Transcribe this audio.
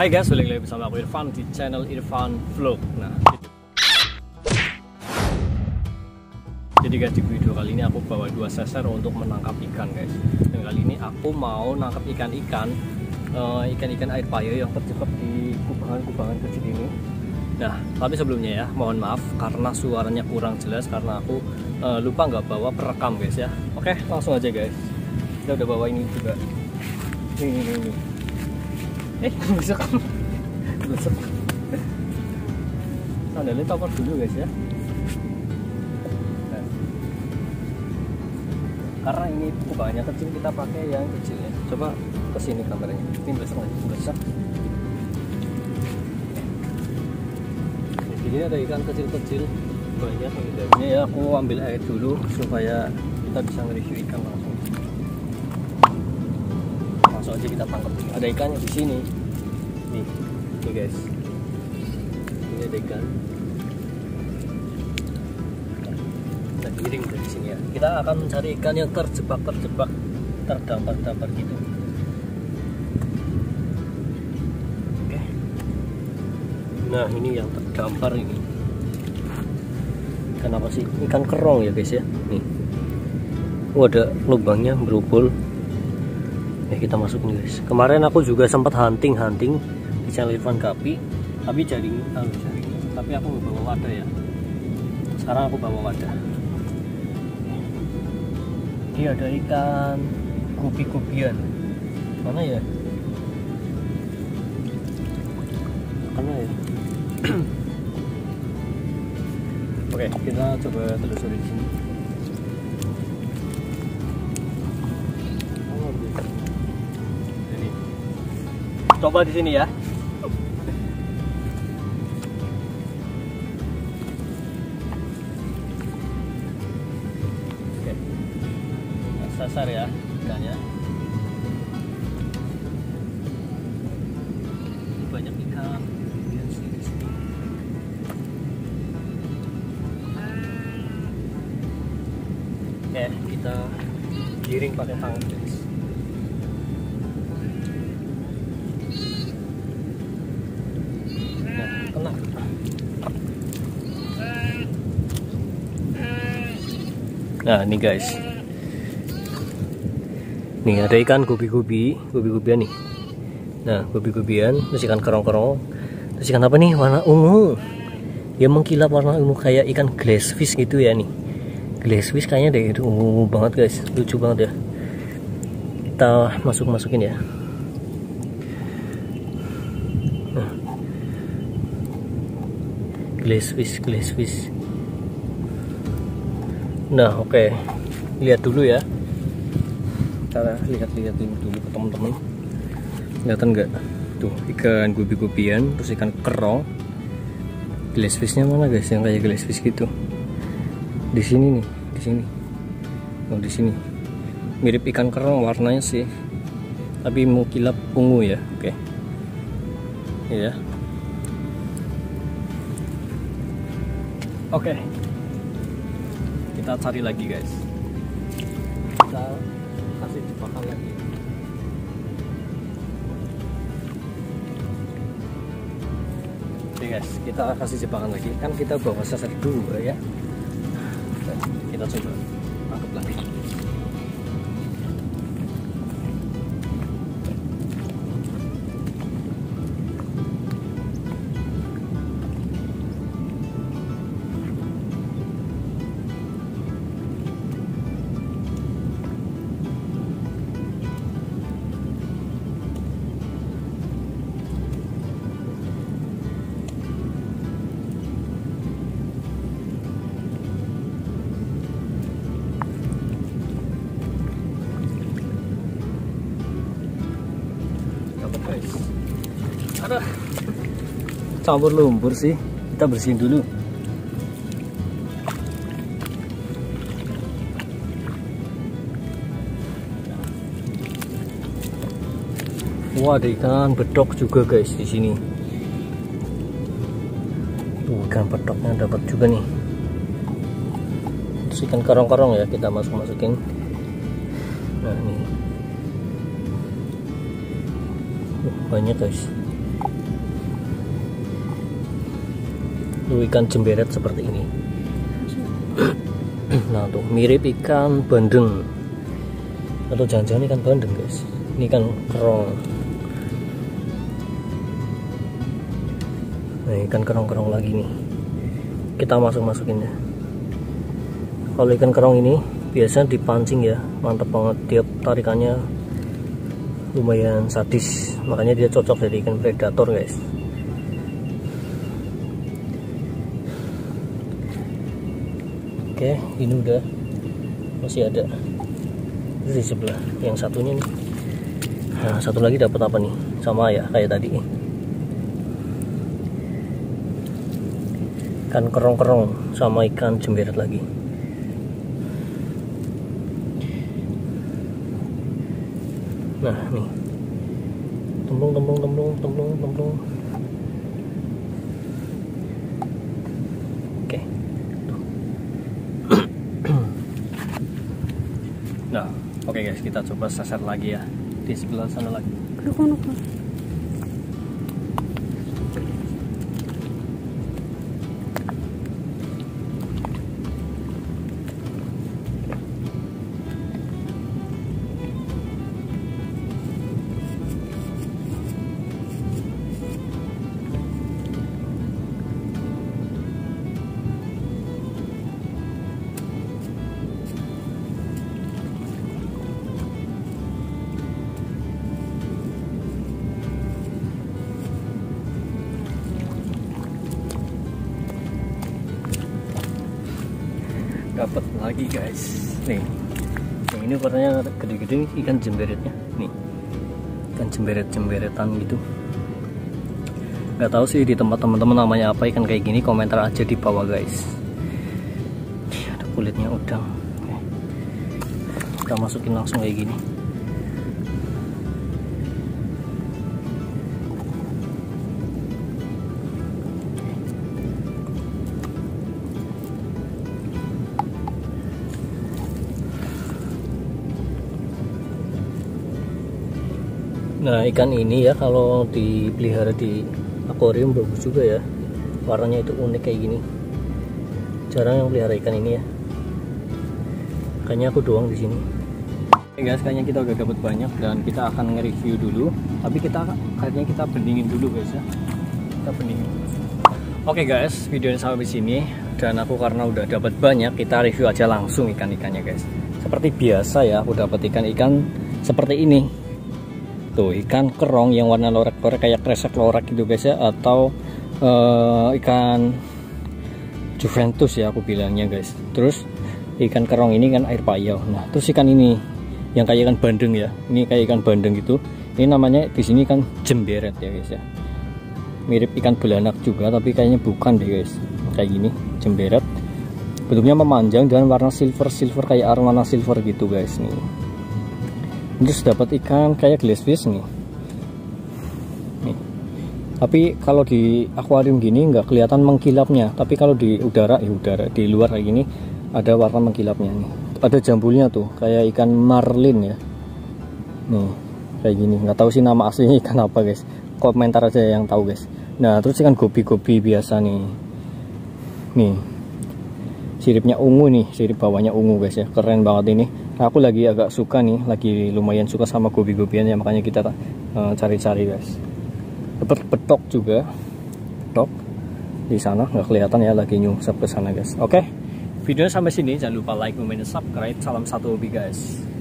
Hai guys, balik lagi bersama aku Irfan di channel Irfan Vlog. Nah, jadi guys, di video kali ini aku bawa 2 seser untuk menangkap ikan guys. Dan kali ini aku mau nangkap ikan-ikan air payau yang terjebak di kubangan-kubangan kecil ini. Nah, tapi sebelumnya ya, mohon maaf karena suaranya kurang jelas karena aku lupa nggak bawa perekam guys ya. Oke, langsung aja guys. Kita udah bawa ini juga. Ini. Besok sandalnya copot dulu guys ya. Nah, karena ini kubangannya kecil, kita pakai yang kecil ya. Coba kesini kameranya. Ini besok lagi besok. Di sini ada ikan kecil-kecil banyak. Ini ya, aku ambil air dulu supaya kita bisa nge-review ikan langsung. Langsung aja kita tangkap. Ada ikannya di sini. Nih guys. Ini ada ikan. Kita giring dari sini ya. Kita akan mencari ikan yang terdampar gitu. Oke. Nah, ini yang terdampar ini. Ikan apa sih? Ikan kerong ya guys ya. Nih. Ada lubangnya berubul. Kita masuk nih guys. Kemarin aku juga sempat hunting di channel Irfan Gapi, tapi jaring, tapi aku nggak bawa wadah ya. Sekarang aku bawa wadah. Ini ada ikan gupi-gupian. Mana ya? Mana ya? Oke, kita coba telusuri di sini. Coba di sini ya. Oke. Sasar ya ikannya. Banyak ikan di sini. Oke, kita giring pakai tangan guys. Nah, ini guys. Nih ada ikan gupi-gupian nih. Nah, gupi-gupian, terus ikan kerong-kerong. Terus ikan apa nih? Warna ungu. Dia mengkilap warna ungu kayak ikan glassfish gitu ya nih. Glassfish kayaknya deh, itu ungu banget guys. Lucu banget ya. Kita masukin ya. Nah. Glassfish. Nah, oke. Lihat dulu ya. Kita lihat dulu ke teman-teman. Kelihatan nggak? Tuh, ikan gupi-gupian, terus ikan kerong. Glassfishnya mana guys? Yang kayak glassfish gitu. Di sini nih, di sini. Oh, di sini. Mirip ikan kerong warnanya sih. Tapi mengkilap ungu ya. Oke. Iya. Oke. Kita cari lagi guys. Kita kasih jebakan lagi. Oke guys, kita kasih jebakan lagi. Kan kita bawa seser dulu ya. Kita coba tangkap lagi. Aduh, campur lumpur sih. Kita bersihin dulu. Wah, ada ikan bedok juga guys di sini. Tuh, ikan bedoknya dapat juga nih. Terus ikan karong-karong ya kita masukin. Nah, ini banyak guys. tuh ikan jemberet seperti ini. Nah tuh mirip ikan bandeng atau jangan-jangan ikan bandeng guys. Ini ikan kerong. Nah ikan kerong-kerong lagi nih, kita masukin ya. Kalau ikan kerong ini biasanya dipancing ya, mantap banget, dia tarikannya lumayan sadis, makanya dia cocok jadi ikan predator guys. Oke, ini udah, masih ada di sebelah yang satunya nih. Nah satu lagi dapat apa nih, sama ya kayak tadi, ikan kerong-kerong sama ikan jemberet lagi. Nah nih, templung. Oke. Nah, oke guys, kita coba sasar lagi ya di sebelah sana lagi. Dapat lagi guys nih, yang ini warnanya gede-gede, ikan jemberetnya nih, ikan jemberet-jemberetan gitu. Nggak tahu sih di tempat teman-teman namanya apa ikan kayak gini, komentar aja di bawah guys. Ada kulitnya udang. Oke. Kita masukin langsung kayak gini. Nah ikan ini ya kalau dipelihara di akuarium bagus juga ya, warnanya itu unik kayak gini. Jarang yang pelihara ikan ini ya, kayaknya aku doang di sini. Oke guys, kayaknya kita udah dapat banyak dan kita akan nge-review dulu, tapi kayaknya kita bandingin dulu guys ya. Kita bandingin. Oke guys, videonya sampai sini, dan aku karena udah dapat banyak, kita review aja langsung ikan-ikannya guys. Seperti biasa ya, aku dapat ikan-ikan seperti ini. Tuh ikan kerong yang warna lorek-lorek kayak kresek lorek gitu guys ya, atau ikan Juventus ya aku bilangnya guys. Terus ikan kerong ini kan air payau. Nah terus ikan ini yang kayak ikan bandeng ya, ini kayak ikan bandeng gitu, ini namanya di sini kan jemberet ya guys ya, mirip ikan belanak juga tapi kayaknya bukan deh guys. Kayak gini jemberet, bentuknya memanjang dan warna silver kayak arwana silver gitu guys nih. Terus dapat ikan kayak glassfish nih. Tapi kalau di akuarium gini nggak kelihatan mengkilapnya, tapi kalau di udara di luar kayak gini ada warna mengkilapnya nih. Ada jambulnya tuh kayak ikan marlin ya. Nih kayak gini, nggak tahu sih nama aslinya ikan apa guys. Komentar aja yang tahu guys. Nah terus ikan gobi biasa nih. Nih siripnya ungu nih, sirip bawahnya ungu guys ya, keren banget ini. Aku lagi agak suka nih, lagi lumayan suka sama gobi-gobian ya, makanya kita cari-cari guys. Dapat betok juga, betok di sana nggak kelihatan ya, lagi nyungsep ke sana guys. Oke, videonya sampai sini, jangan lupa like, comment, dan subscribe. Salam satu hobi guys.